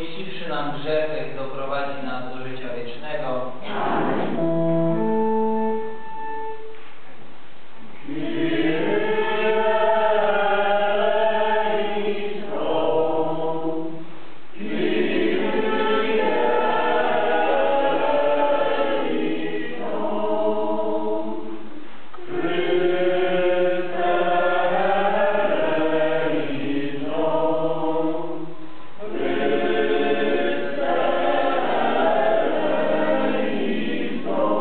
odpuściwszy nam grzechy, doprowadzi nas do życia wiecznego. Amen. Oh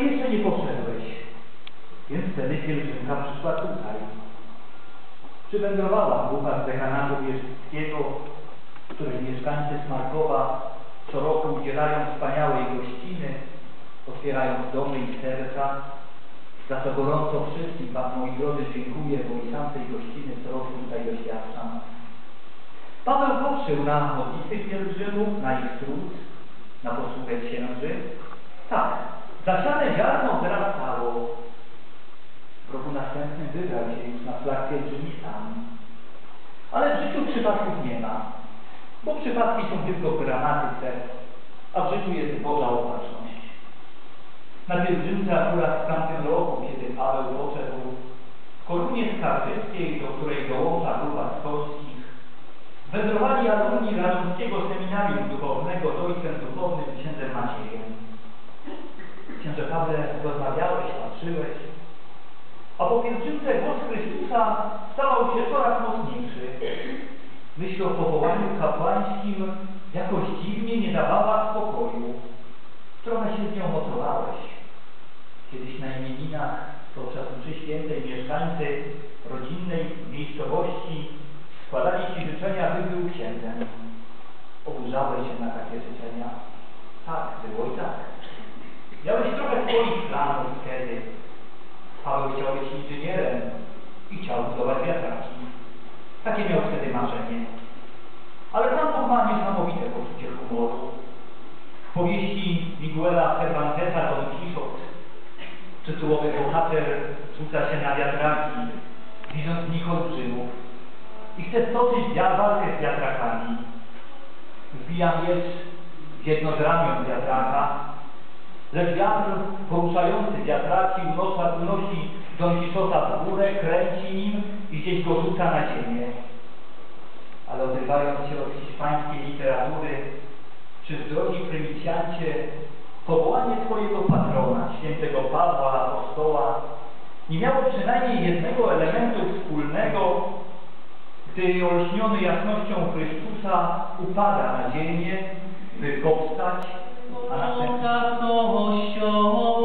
jeszcze nie poszedłeś. Więc wtedy pielgrzymka przyszła tutaj. Przywędrowała grupa z dekanatu wierzchnickiego, której mieszkańcy Smarkowa co roku udzielają wspaniałej gościny, otwierając domy i serca, za co gorąco wszystkim Wam, moi drodzy, dziękuję, bo i sam tej gościny co roku tutaj doświadczam. Paweł poprzył na modlitwy pielgrzymów, na ich trud, na posługę księży. Tak, zasiane ziarno wzrastało. W roku następnym wybrał się już na flag pielgrzymistami. Ale w życiu przypadków nie ma, bo przypadki są tylko w gramatyce, a w życiu jest Boża opatrzność. Na pielgrzymce akurat w tamtym roku, kiedy Paweł poszedł w Korunie Skarżyckiej, do której dołącza grupa z Polskich, wędrowali alumni Radomskiego Seminarium Duchownego z ojcem duchownym księdzem Maciejem. Księże Pawle, rozmawiałeś, patrzyłeś, a po pielgrzymce głos Chrystusa stawał się coraz mocniejszy. Myśl o powołaniu kapłańskim jakoś dziwnie nie dawała spokoju. Trochę się z nią motowałeś. Kiedyś na imieninach podczas mszy świętej mieszkańcy rodzinnej miejscowości składali Ci życzenia, by był księdzem. Oburzałeś się na takie życzenia? Tak, było i tak. Miałeś trochę swoich planów wtedy. Paweł chciał być inżynierem i chciał budować wiatraki. Takie miał wtedy marzenie. Ale Pan Bóg ma niesamowite poczucie humoru. W powieści Miguela Cervantesa Don Quixote tytułowy bohater rzuca się na wiatraki, widząc w nich olbrzymów i chce stoczyć walkę z wiatrakami. Wbija miecz w jedno z ramion wiatraka, lecz wiatr poruszający wiatraki unosi Don Quixota w górę, kręci nim i gdzieś go rzuca na ziemię. Ale odrywając się od hiszpańskiej literatury, czy w drogi prylicjancie powołanie swojego patrona, świętego Pawła, apostoła, nie miało przynajmniej jednego elementu wspólnego, gdy olśniony jasnością Chrystusa upada na ziemię, by powstać, a następnie